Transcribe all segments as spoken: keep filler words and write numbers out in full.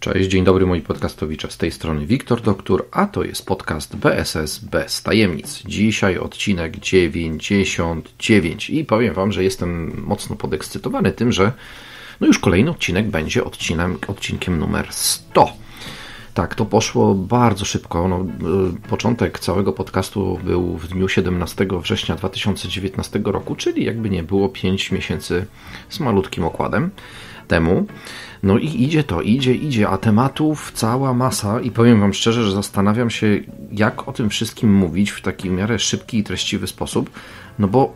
Cześć, dzień dobry moi podcastowicze, z tej strony Wiktor Doktor, a to jest podcast B S S bez tajemnic. Dzisiaj odcinek dziewięćdziesiąt dziewięć i powiem Wam, że jestem mocno podekscytowany tym, że no już kolejny odcinek będzie odcinem, odcinkiem numer sto. Tak, to poszło bardzo szybko. No, początek całego podcastu był w dniu siedemnastego września dwa tysiące dziewiętnastego roku, czyli jakby nie było pięć miesięcy z malutkim okładem temu. No i idzie to, idzie, idzie, a tematów cała masa i powiem Wam szczerze, że zastanawiam się, jak o tym wszystkim mówić w taki w miarę szybki i treściwy sposób, no bo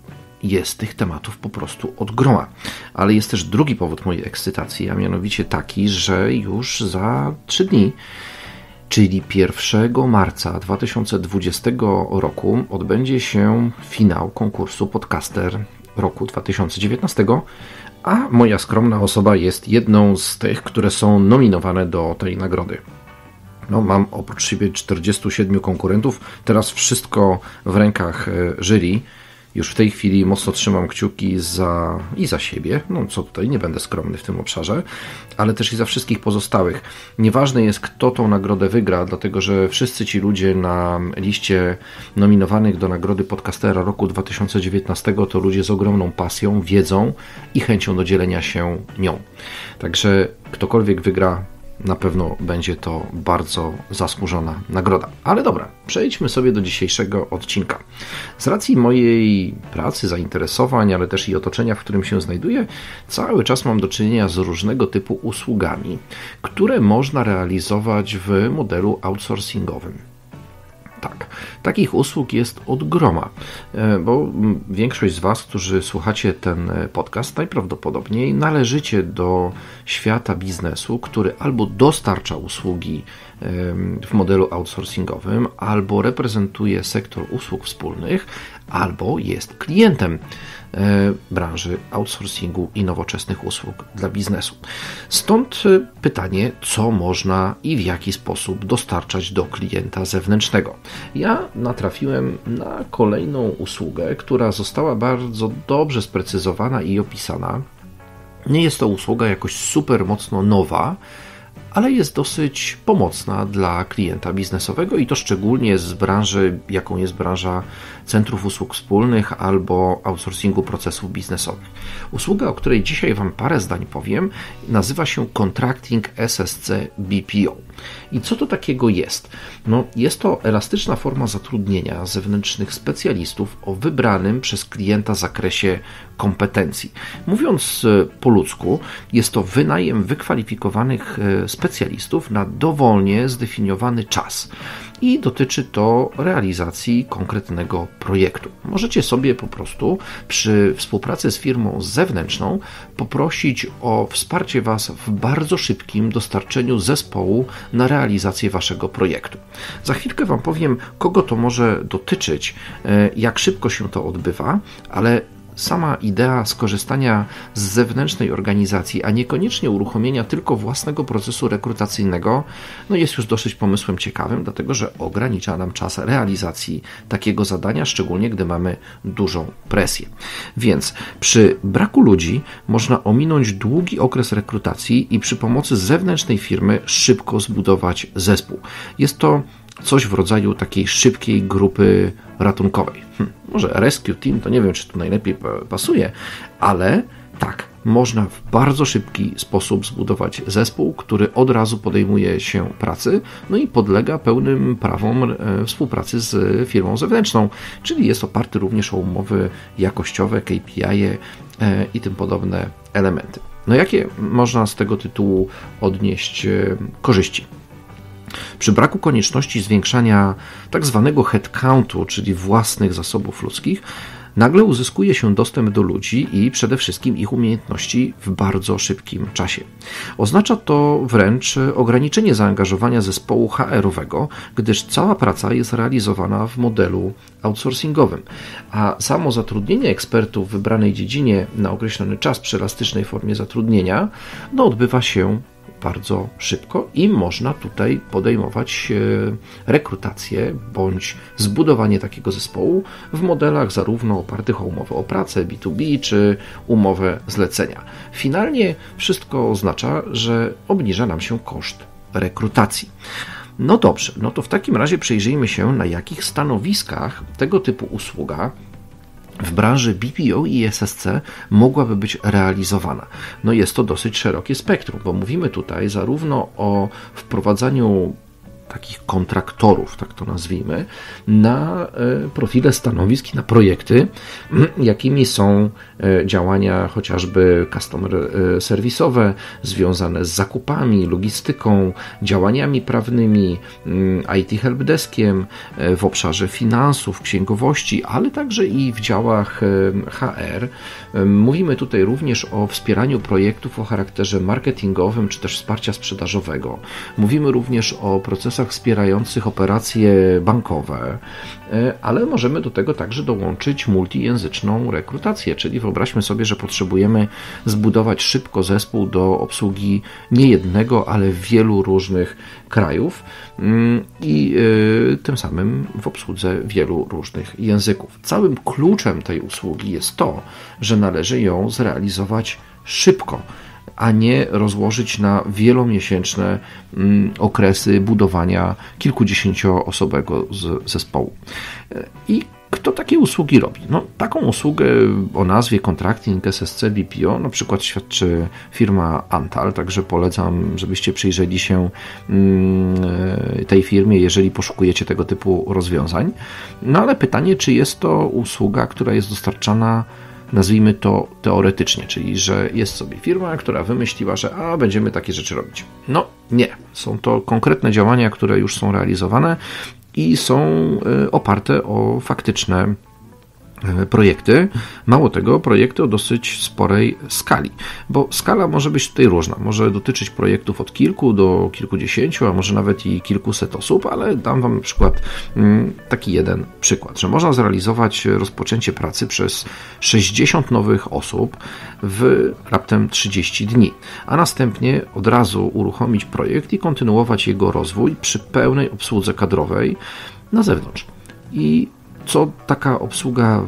jest tych tematów po prostu od groma. Ale jest też drugi powód mojej ekscytacji, a mianowicie taki, że już za trzy dni, czyli pierwszego marca dwa tysiące dwudziestego roku odbędzie się finał konkursu Podcaster roku dwa tysiące dziewiętnastego, a moja skromna osoba jest jedną z tych, które są nominowane do tej nagrody. No, mam oprócz siebie czterdziestu siedmiu konkurentów, teraz wszystko w rękach jury. Już w tej chwili mocno trzymam kciuki za i za siebie, no co tutaj, nie będę skromny w tym obszarze, ale też i za wszystkich pozostałych. Nieważne jest, kto tą nagrodę wygra, dlatego że wszyscy ci ludzie na liście nominowanych do nagrody Podcastera roku dwa tysiące dziewiętnastego to ludzie z ogromną pasją, wiedzą i chęcią do dzielenia się nią. Także ktokolwiek wygra, na pewno będzie to bardzo zasłużona nagroda. Ale dobra, przejdźmy sobie do dzisiejszego odcinka. Z racji mojej pracy, zainteresowań, ale też i otoczenia, w którym się znajduję, cały czas mam do czynienia z różnego typu usługami, które można realizować w modelu outsourcingowym. Tak, takich usług jest od groma, bo większość z Was, którzy słuchacie ten podcast, najprawdopodobniej należycie do świata biznesu, który albo dostarcza usługi w modelu outsourcingowym, albo reprezentuje sektor usług wspólnych, albo jest klientem branży outsourcingu i nowoczesnych usług dla biznesu. Stąd pytanie, co można i w jaki sposób dostarczać do klienta zewnętrznego. Ja natrafiłem na kolejną usługę, która została bardzo dobrze sprecyzowana i opisana. Nie jest to usługa jakoś super mocno nowa, ale jest dosyć pomocna dla klienta biznesowego i to szczególnie z branży, jaką jest branża centrów usług wspólnych albo outsourcingu procesów biznesowych. Usługa, o której dzisiaj Wam parę zdań powiem, nazywa się Contracting S S C B P O. I co to takiego jest? No, jest to elastyczna forma zatrudnienia zewnętrznych specjalistów o wybranym przez klienta zakresie kompetencji. Mówiąc po ludzku, jest to wynajem wykwalifikowanych specjalistów na dowolnie zdefiniowany czas i dotyczy to realizacji konkretnego projektu. Możecie sobie po prostu przy współpracy z firmą zewnętrzną poprosić o wsparcie Was w bardzo szybkim dostarczeniu zespołu na realizację Waszego projektu. Za chwilkę Wam powiem, kogo to może dotyczyć, jak szybko się to odbywa, ale sama idea skorzystania z zewnętrznej organizacji, a niekoniecznie uruchomienia tylko własnego procesu rekrutacyjnego, no jest już dosyć pomysłem ciekawym, dlatego że ogranicza nam czas realizacji takiego zadania, szczególnie gdy mamy dużą presję. Więc przy braku ludzi można ominąć długi okres rekrutacji i przy pomocy zewnętrznej firmy szybko zbudować zespół. Jest to coś w rodzaju takiej szybkiej grupy ratunkowej. Hm, może Rescue Team, to nie wiem, czy tu najlepiej pasuje, ale tak, można w bardzo szybki sposób zbudować zespół, który od razu podejmuje się pracy, no i podlega pełnym prawom współpracy z firmą zewnętrzną, czyli jest oparty również o umowy jakościowe, K P I i tym podobne elementy. No jakie można z tego tytułu odnieść korzyści? Przy braku konieczności zwiększania tak zwanego headcountu, czyli własnych zasobów ludzkich, nagle uzyskuje się dostęp do ludzi i przede wszystkim ich umiejętności w bardzo szybkim czasie. Oznacza to wręcz ograniczenie zaangażowania zespołu H R-owego, gdyż cała praca jest realizowana w modelu outsourcingowym, a samo zatrudnienie ekspertów w wybranej dziedzinie na określony czas przy elastycznej formie zatrudnienia no, odbywa się bardzo szybko i można tutaj podejmować rekrutację bądź zbudowanie takiego zespołu w modelach zarówno opartych o umowę o pracę B dwa B czy umowę zlecenia. Finalnie wszystko oznacza, że obniża nam się koszt rekrutacji. No dobrze, no to w takim razie przyjrzyjmy się, na jakich stanowiskach tego typu usługa w branży B P O i S S C mogłaby być realizowana. No jest to dosyć szerokie spektrum, bo mówimy tutaj zarówno o wprowadzaniu takich kontraktorów, tak to nazwijmy, na profile stanowisk i na projekty, jakimi są działania chociażby customer serwisowe, związane z zakupami, logistyką, działaniami prawnymi, I T helpdeskiem, w obszarze finansów, księgowości, ale także i w działach H R. Mówimy tutaj również o wspieraniu projektów o charakterze marketingowym, czy też wsparcia sprzedażowego. Mówimy również o procesach wspierających operacje bankowe, ale możemy do tego także dołączyć multijęzyczną rekrutację, czyli wyobraźmy sobie, że potrzebujemy zbudować szybko zespół do obsługi nie jednego, ale wielu różnych krajów i tym samym w obsłudze wielu różnych języków. Całym kluczem tej usługi jest to, że należy ją zrealizować szybko, a nie rozłożyć na wielomiesięczne okresy budowania kilkudziesięcioosobowego zespołu. I kto takie usługi robi? No, taką usługę o nazwie Contracting S S C B P O na przykład świadczy firma Antal, także polecam, żebyście przyjrzeli się tej firmie, jeżeli poszukujecie tego typu rozwiązań. No ale pytanie, czy jest to usługa, która jest dostarczana, nazwijmy to teoretycznie, czyli że jest sobie firma, która wymyśliła, że a, będziemy takie rzeczy robić. No nie, są to konkretne działania, które już są realizowane i są oparte o faktyczne projekty. Mało tego, projekty o dosyć sporej skali, bo skala może być tutaj różna. Może dotyczyć projektów od kilku do kilkudziesięciu, a może nawet i kilkuset osób, ale dam Wam na przykład taki jeden przykład, że można zrealizować rozpoczęcie pracy przez sześćdziesiąt nowych osób w raptem trzydzieści dni, a następnie od razu uruchomić projekt i kontynuować jego rozwój przy pełnej obsłudze kadrowej na zewnątrz. I co taka obsługa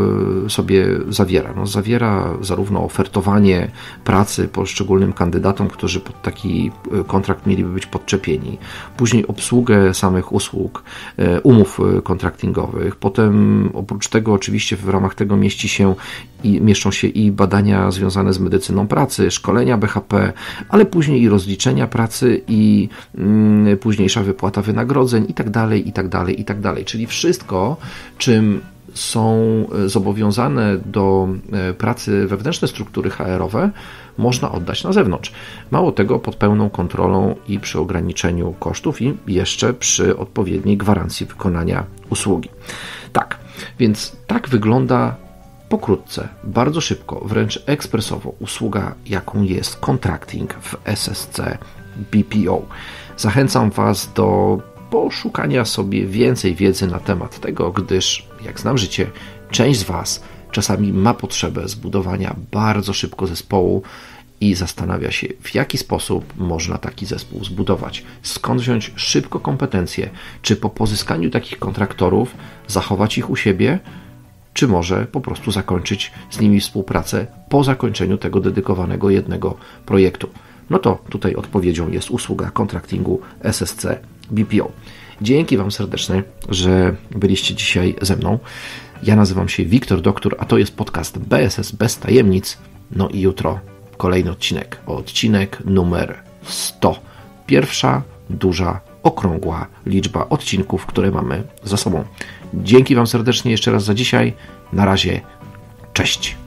w sobie zawiera? No, zawiera zarówno ofertowanie pracy poszczególnym kandydatom, którzy pod taki kontrakt mieliby być podczepieni, później obsługę samych usług, umów kontraktingowych, potem oprócz tego oczywiście w ramach tego mieści się i mieszczą się i badania związane z medycyną pracy, szkolenia B H P, ale później i rozliczenia pracy i mm, późniejsza wypłata wynagrodzeń i tak dalej, i tak dalej, i tak dalej. Czyli wszystko, czym są zobowiązane do pracy wewnętrzne struktury H R-owe, można oddać na zewnątrz. Mało tego, pod pełną kontrolą i przy ograniczeniu kosztów i jeszcze przy odpowiedniej gwarancji wykonania usługi. Tak, więc tak wygląda pokrótce, bardzo szybko, wręcz ekspresowo usługa, jaką jest contracting w S S C B P O. Zachęcam Was do poszukania sobie więcej wiedzy na temat tego, gdyż, jak znam życie, część z Was czasami ma potrzebę zbudowania bardzo szybko zespołu i zastanawia się, w jaki sposób można taki zespół zbudować. Skąd wziąć szybko kompetencje? Czy po pozyskaniu takich kontraktorów zachować ich u siebie? Czy może po prostu zakończyć z nimi współpracę po zakończeniu tego dedykowanego jednego projektu? No to tutaj odpowiedzią jest usługa kontraktingu S S C B P O. Dzięki Wam serdecznie, że byliście dzisiaj ze mną. Ja nazywam się Wiktor Doktor, a to jest podcast B S S bez tajemnic. No i jutro kolejny odcinek. Odcinek numer sto. Pierwsza, duża, okrągła liczba odcinków, które mamy za sobą. Dzięki Wam serdecznie jeszcze raz za dzisiaj. Na razie. Cześć.